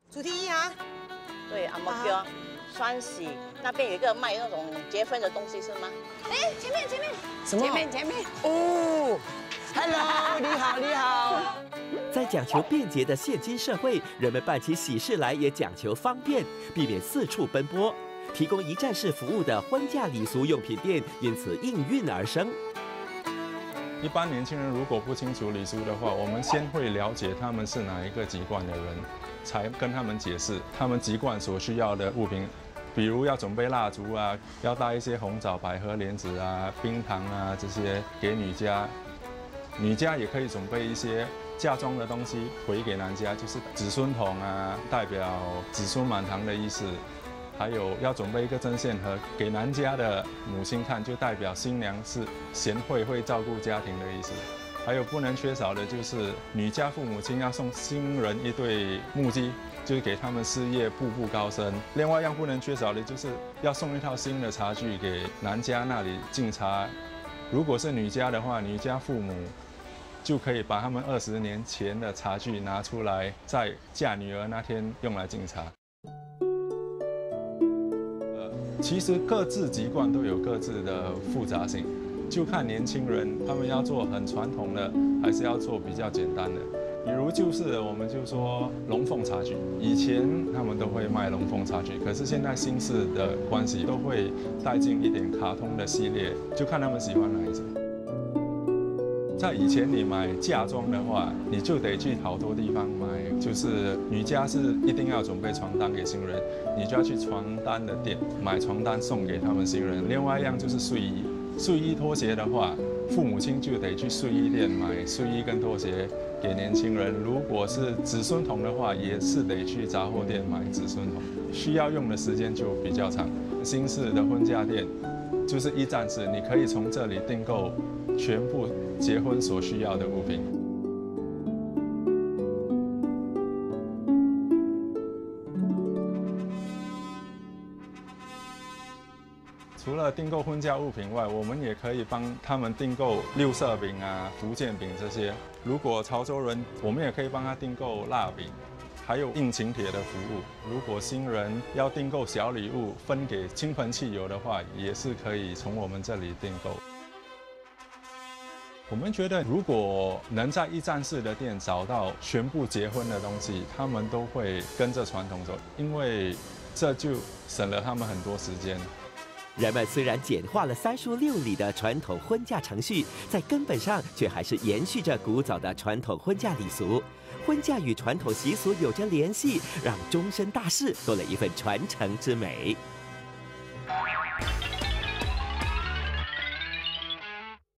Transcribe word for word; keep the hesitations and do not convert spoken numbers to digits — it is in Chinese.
主题一啊。 对，阿嬷叫双喜那边有一个卖那种结婚的东西是吗？ 哎，前面前面， 什么？ 前面前面。 哦 ，Hello， 你好你好。 在讲求便捷的现今社会，人们办起喜事来也讲求方便，避免四处奔波。提供一站式服务的婚嫁礼俗用品店因此应运而生。 一般年轻人如果不清楚礼俗的话，我们先会了解他们是哪一个籍贯的人，才跟他们解释他们籍贯所需要的物品，比如要准备蜡烛啊，要带一些红枣、百合、莲子啊、冰糖啊这些给女家。女家也可以准备一些嫁妆的东西回给男家，就是子孙桶啊，代表子孙满堂的意思。还有要准备一个针线盒给男家的母亲看，就代表新娘是贤惠、会照顾家庭的意思。还有不能缺少的就是女家父母亲要送新人一对木屐，就是给他们事业步步高升。另外一样不能缺少的就是要送一套新的茶具给男家那里敬茶。如果是女家的话，女家父母就可以把他们二十年前的茶具拿出来，在嫁女儿那天用来敬茶。其实各自籍贯都有各自的复杂性，就看年轻人他们要做很传统的，还是要做比较简单的。比如旧式的，我们就说龙凤茶具，以前他们都会卖龙凤茶具，可是现在新式的关系都会带进一点卡通的系列，就看他们喜欢哪一种。在以前你买嫁妆的话，你就得去好多地方买，就是女家是一定要准备床单给新人，你就要去床单的店买床单送给他们新人。另外一样就是睡衣，睡衣拖鞋的话，父母亲就得去睡衣店买睡衣跟拖鞋给年轻人。如果是子孙桶的话，也是得去杂货店买子孙桶，需要用的时间就比较长。新式的婚嫁店就是一站式，你可以从这里订购全部结婚所需要的物品。除了订购婚嫁物品外，我们也可以帮他们订购六色饼啊、福建饼这些。如果潮州人，我们也可以帮他订购蜡饼，还有印请帖的服务。如果新人要订购小礼物分给亲朋戚友的话，也是可以从我们这里订购。我们觉得，如果能在一站式的店找到全部结婚的东西，他们都会跟着传统走，因为这就省了他们很多时间。 人们虽然简化了三书六礼的传统婚嫁程序，在根本上却还是延续着古早的传统婚嫁礼俗。婚嫁与传统习俗有着联系，让终身大事多了一份传承之美。